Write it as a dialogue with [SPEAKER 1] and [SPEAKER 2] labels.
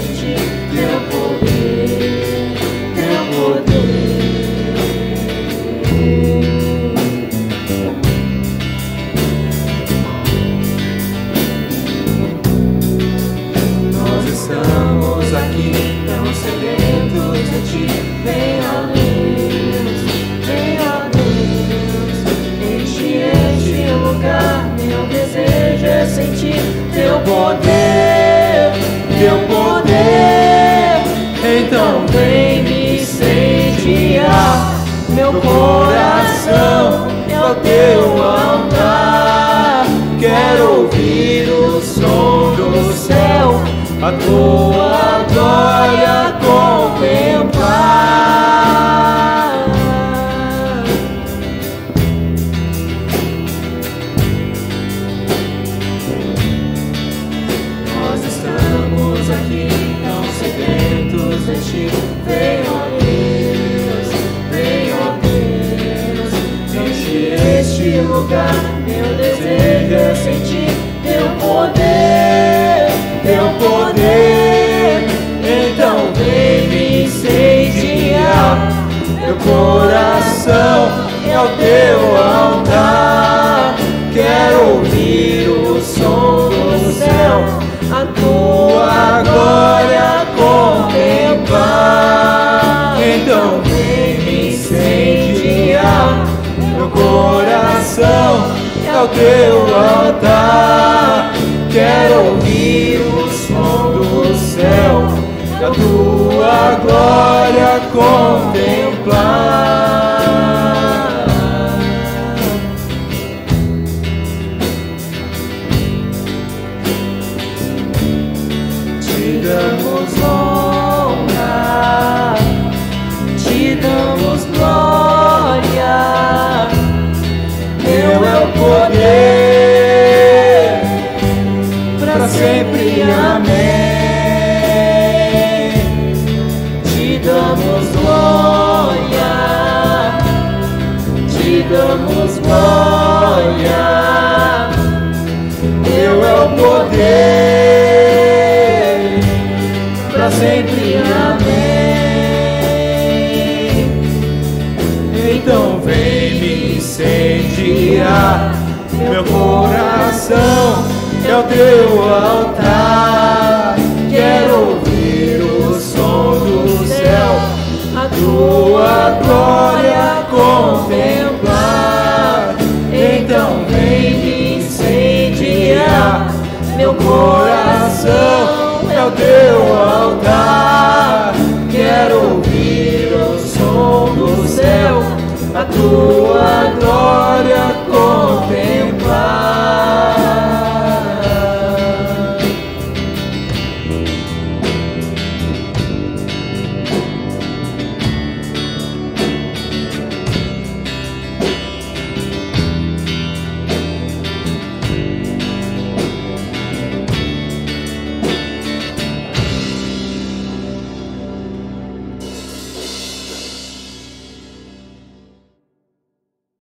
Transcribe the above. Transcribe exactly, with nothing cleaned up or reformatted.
[SPEAKER 1] sentir teu poder, teu poder. Nós estamos aqui tão sedentos de ti. Vem, ó Deus, vem, ó Deus, enche este lugar. Meu desejo é sentir teu poder, teu poder. Então vem me incendiar. Meu coração é o teu altar. Quero ouvir o som do céu, a tua glória contemplar. Nós estamos aqui tão sedentos de ti. Vem, ó Deus, vem, ó Deus, enche este lugar. Meu desejo é sentir teu poder, teu poder. Então vem me incendiar. Meu coração é o teu altar. Quero ouvir o som do céu, a tua glória contemplar. Então vem me incendiar. Meu coração é o teu altar. Quero ouvir o som do céu, e a tua glória contemplar. Te damos honra, te damos glória. Teu é o poder, para sempre, amém. Te damos glória, te damos glória. Teu é o poder, para sempre, amém. Então vem me incendiar. Meu coração é o teu altar. Quero ouvir o som do céu, a tua glória contemplar. Então vem me incendiar. Meu coração é o teu altar. Quero ouvir o som do céu, a tua glória contemplar.